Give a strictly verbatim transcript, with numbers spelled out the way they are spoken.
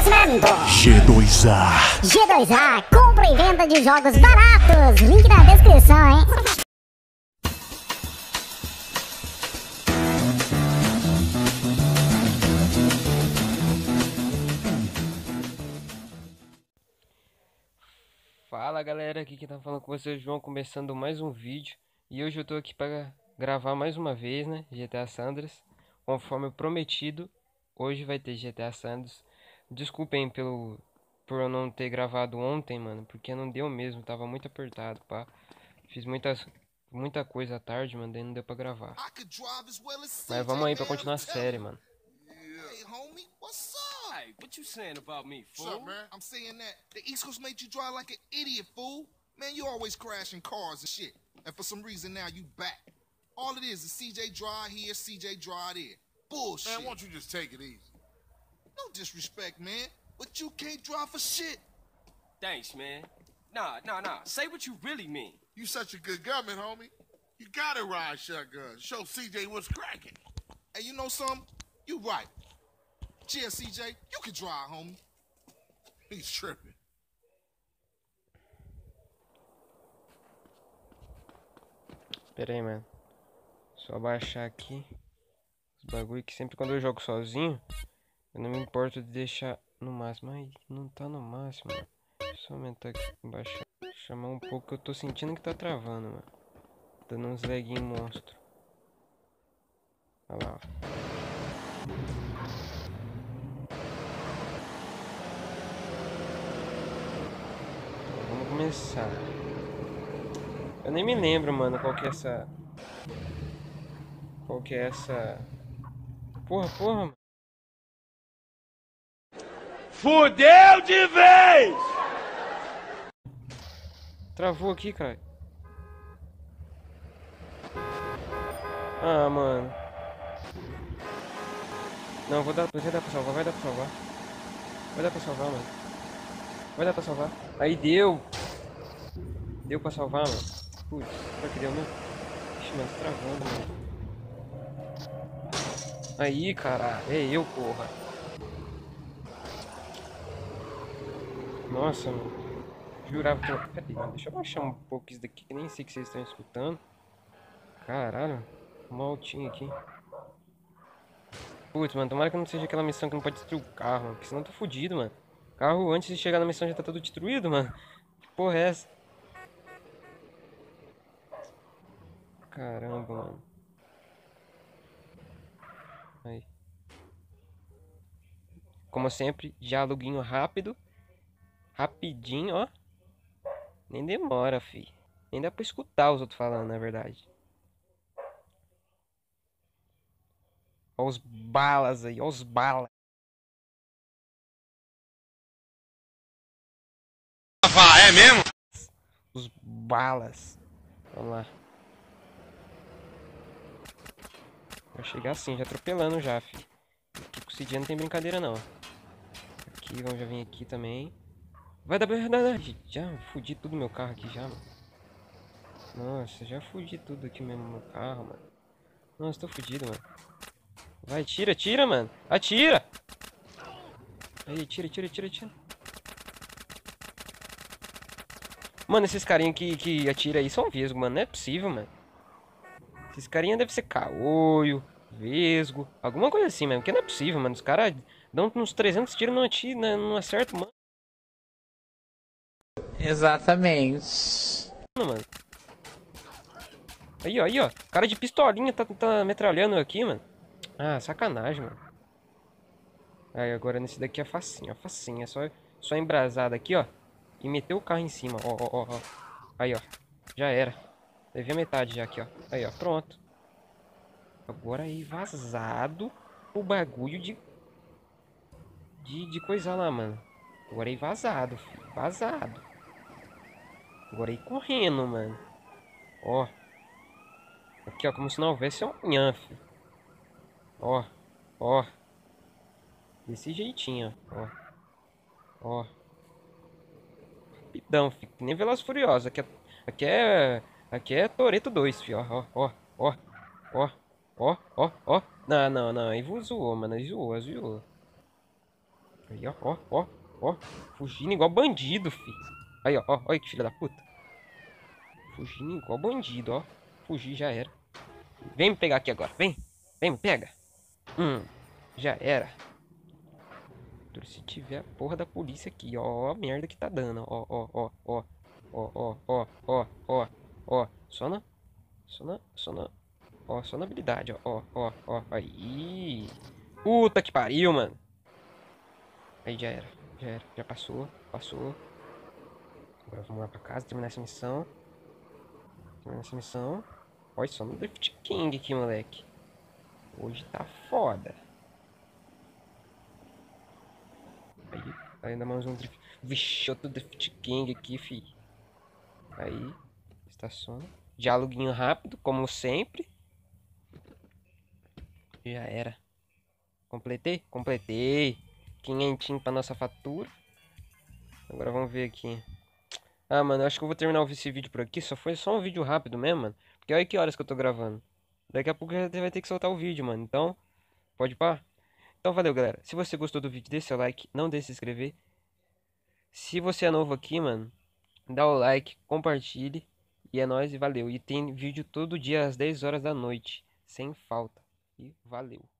Oferecimento G dois A. G dois A, compra e venda de jogos baratos. Link na descrição, hein? Fala galera, aqui quem tá falando com vocês é o João, começando mais um vídeo. E hoje eu tô aqui para gravar mais uma vez, né, G T A San Andreas. Conforme prometido, hoje vai ter G T A San Andreas. Desculpem pelo, por eu não ter gravado ontem, mano, porque não deu mesmo, tava muito apertado, pá. Fiz muitas, muita coisa à tarde, mano, daí não deu pra gravar. Mas vamos aí pra continuar a série, mano. Hey, homie, what's up? Hey, what you saying about me, fool? What's up, man? I'm saying that the East Coast made you drive like an idiot, fool. Man, you always crashing cars and shit. And for some reason now you back. All it is is C J drive here, C J drive there. Bullshit. Man, why don't you just take it easy? No disrespect, man, but you can't drive for shit. Thanks, man. Nah, nah, nah. Say what you really mean. You such a good gunman, homie. You gotta ride shotgun. Show C J what's cracking. Hey, you know something? You right. Cheer, C J. You can drive, homie. He's tripping. Pera aí, mano. Só baixar aqui os bagulho que sempre quando eu jogo sozinho, eu não me importo de deixar no máximo. Ai, não tá no máximo, mano. Deixa eu aumentar aqui, baixar, chamar um pouco que eu tô sentindo que tá travando, mano. Dando uns laguinhos monstro. Olha lá, ó. Vamos começar. Eu nem me lembro, mano, qual que é essa... Qual que é essa... Porra, porra, mano. Fudeu de vez! Travou aqui, cara. Ah, mano. Não, vou dar, vai dar pra salvar, vai dar pra salvar. Vai dar pra salvar, mano. Vai dar pra salvar. Aí deu. Deu pra salvar, mano. Putz, será que deu mesmo? Ixi, mano, tá travando, mano. Aí, caralho. É eu, porra. Nossa, mano. Jurava que eu... Peraí, mano. Deixa eu baixar um pouco isso daqui, que nem sei que vocês estão escutando. Caralho. Mó altinho aqui. Putz, mano. Tomara que não seja aquela missão que não pode destruir o carro, mano. Porque senão eu tô fudido, mano. O carro, antes de chegar na missão, já tá todo destruído, mano. Que porra é essa? Caramba, mano. Aí. Como sempre, dialoguinho rápido. Rapidinho, ó. Nem demora, fi. Nem dá pra escutar os outros falando, na verdade. Ó os balas aí, ó os balas. É mesmo? Os balas. Vamos lá. Vai chegar assim, já atropelando já, fi. Aqui com o Cidinha não tem brincadeira, não. Aqui, vamos já vir aqui também. Vai dar verdade. Já fudi tudo meu carro aqui já, mano. Nossa, já fudi tudo aqui mesmo no meu carro, mano. Nossa, tô fudido, mano. Vai, tira, tira, mano. Atira! Aí, tira, tira, tira, tira. Mano, esses carinha que, que atira aí são vesgo, mano. Não é possível, mano. Esses carinha devem ser caolho, vesgo, alguma coisa assim, mano. Porque não é possível, mano. Os caras dão uns trezentos tiros não atira, não acerta, mano. Exatamente. Mano. Aí, ó, aí, ó. Cara de pistolinha tá, tá metralhando aqui, mano. Ah, sacanagem, mano. Aí, agora nesse daqui é facinho, ó. Facinho. É só, só embrasada aqui, ó. E meter o carro em cima, ó, ó, ó, ó. Aí, ó. Já era. Levei a metade já aqui, ó. Aí, ó. Pronto. Agora aí, vazado o bagulho de... De, de coisa lá, mano. Agora aí, vazado, filho. Vazado. Agora aí, correndo, mano. Ó. Aqui, ó. Como se não houvesse amanhã, filho. Ó. Ó. Desse jeitinho, ó. Ó. Rapidão, filho. Que nem Velozes e Furiosos. Aqui é... Aqui é... Aqui é Toretto dois, filho. Ó, ó, ó. Ó. Ó, ó, ó. Não, não, não. Aí zoou, mano. Aí zoou, zoou. Aí, ó, ó, ó, ó. Fugindo igual bandido, fi. Aí, ó, ó, olha que filha da puta. Fugindo igual bandido, ó. Fugir já era. Vem me pegar aqui agora, vem. Vem, me pega. Hum, já era. Se tiver a porra da polícia aqui, ó, ó a merda que tá dando, ó, ó, ó, ó, ó, ó, ó, ó, ó, ó, só na, só na, só na, ó, só na habilidade, ó, ó, ó, ó, aí, puta que pariu, mano, aí já era, já era, já passou, passou, agora vamos lá pra casa, terminar essa missão, terminar essa missão, olha só no Drift King aqui, moleque, hoje tá foda. Aí, ainda mais um drift. Vixe, outro Drift King aqui, fi. Aí, estaciona. Dialoguinho rápido, como sempre. Já era. Completei? Completei. Quinhentinho pra nossa fatura. Agora vamos ver aqui. Ah, mano, eu acho que eu vou terminar esse vídeo por aqui. Só foi só um vídeo rápido mesmo, mano. Porque olha que horas que eu tô gravando. Daqui a pouco já vai ter que soltar o vídeo, mano. Então, pode pá. Então valeu, galera. Se você gostou do vídeo, deixa seu like, não deixe de se inscrever. Se você é novo aqui, mano, dá o like, compartilhe. E é nóis e valeu. E tem vídeo todo dia às dez horas da noite, sem falta. E valeu.